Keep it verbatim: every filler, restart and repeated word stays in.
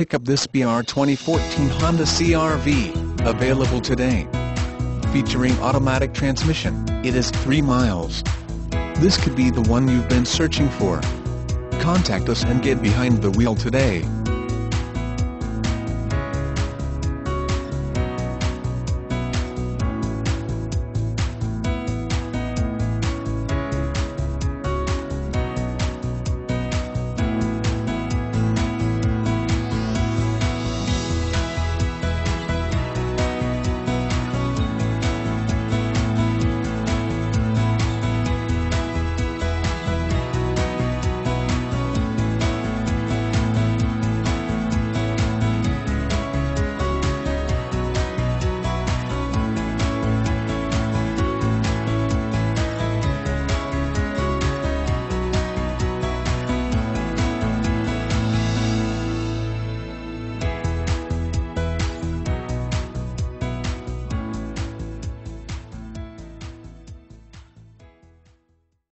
pick up this B R twenty fourteen Honda C R V, available today. Featuring automatic transmission, it is three miles. This could be the one you've been searching for. Contact us and get behind the wheel today.